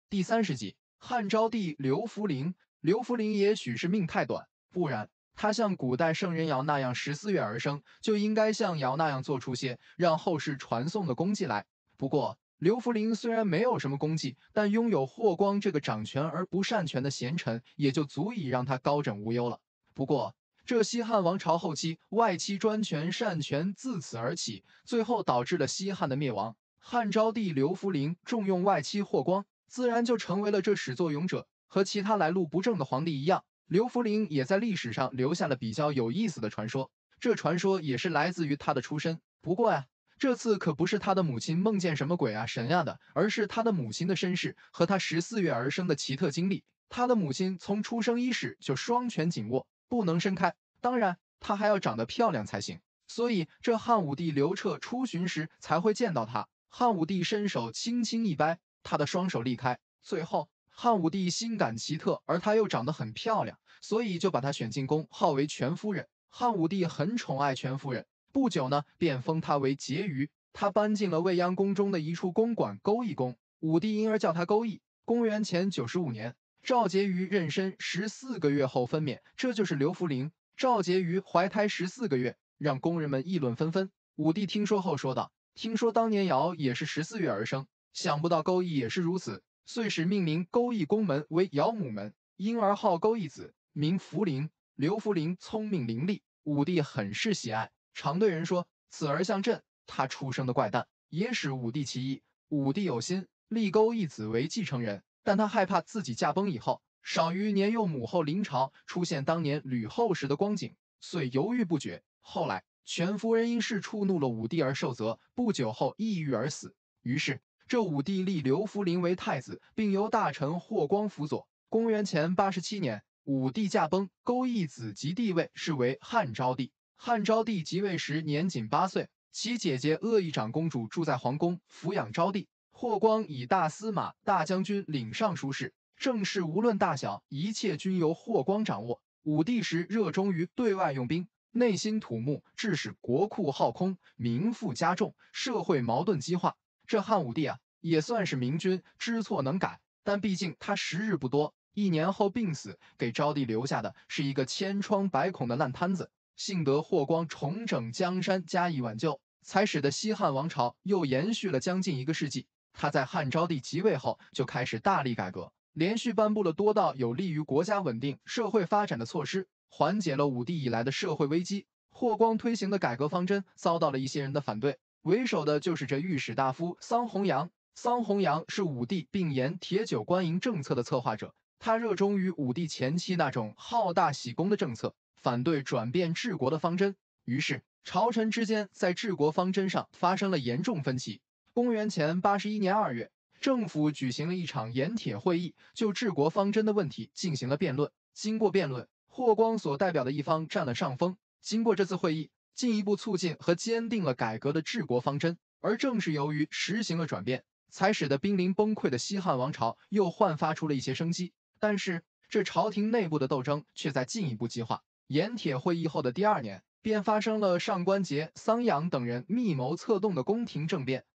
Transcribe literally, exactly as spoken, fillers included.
第三十集，汉昭帝刘弗陵。刘弗陵也许是命太短，不然他像古代圣人尧那样十四月而生，就应该像尧那样做出些让后世传颂的功绩来。不过，刘弗陵虽然没有什么功绩，但拥有霍光这个掌权而不擅权的贤臣，也就足以让他高枕无忧了。不过，这西汉王朝后期外戚专权擅权自此而起，最后导致了西汉的灭亡。汉昭帝刘弗陵重用外戚霍光，自然就成为了这始作俑者。和其他来路不正的皇帝一样，刘弗陵也在历史上留下了比较有意思的传说。这传说也是来自于他的出身。不过呀，这次可不是他的母亲梦见什么鬼啊神呀的，而是他的母亲的身世和他十四月而生的奇特经历。他的母亲从出生伊始就双拳紧握，不能伸开，当然她还要长得漂亮才行。所以这汉武帝刘彻出巡时才会见到他。汉武帝伸手轻轻一掰，他的双手立开。最后汉武帝心感奇特，而她又长得很漂亮，所以就把她选进宫，号为全夫人。汉武帝很宠爱全夫人，不久呢，便封她为婕妤。她搬进了未央宫中的一处公馆勾弋宫，武帝因而叫她勾弋。公元前九十五年，赵婕妤妊娠十四个月后分娩，这就是刘弗陵。赵婕妤怀胎十四个月，让宫人们议论纷纷。武帝听说后说道：“听说当年尧也是十四月而生，想不到勾弋也是如此。”遂使命名勾弋宫门为尧母门，因而号勾弋子，名弗陵。刘弗陵聪明伶俐，武帝很是喜爱，常对人说：“此儿像朕。”他出生的怪诞，也使武帝奇异。武帝有心立勾弋子为继承人，但他害怕自己驾崩以后，少于年幼母后临朝，出现当年吕后时的光景，遂犹豫不决。后来，全夫人因事触怒了武帝而受责，不久后抑郁而死。于是，这武帝立刘弗陵为太子，并由大臣霍光辅佐。公元前八十七年，武帝驾崩，勾弋子即帝位，是为汉昭帝。汉昭帝即位时年仅八岁，其姐姐鄂邑长公主住在皇宫，抚养昭帝。霍光以大司马、大将军领尚书事，政事无论大小，一切均由霍光掌握。武帝时热衷于对外用兵，内心土木，致使国库耗空，民负加重，社会矛盾激化。这汉武帝啊，也算是明君，知错能改，但毕竟他时日不多，一年后病死，给昭帝留下的是一个千疮百孔的烂摊子。幸得霍光重整江山，加以挽救，才使得西汉王朝又延续了将近一个世纪。他在汉昭帝即位后就开始大力改革，连续颁布了多道有利于国家稳定、社会发展的措施，缓解了武帝以来的社会危机。霍光推行的改革方针遭到了一些人的反对，为首的就是这御史大夫桑弘羊。桑弘羊是武帝并沿铁酒官营政策的策划者，他热衷于武帝前期那种好大喜功的政策，反对转变治国的方针。于是朝臣之间在治国方针上发生了严重分歧。公元前八十一年二月，政府举行了一场盐铁会议，就治国方针的问题进行了辩论。经过辩论，霍光所代表的一方占了上风。经过这次会议，进一步促进和坚定了改革的治国方针，而正是由于实行了转变，才使得濒临崩溃的西汉王朝又焕发出了一些生机。但是这朝廷内部的斗争却在进一步激化。盐铁会议后的第二年，便发生了上官桀、桑阳等人密谋策动的宫廷政变。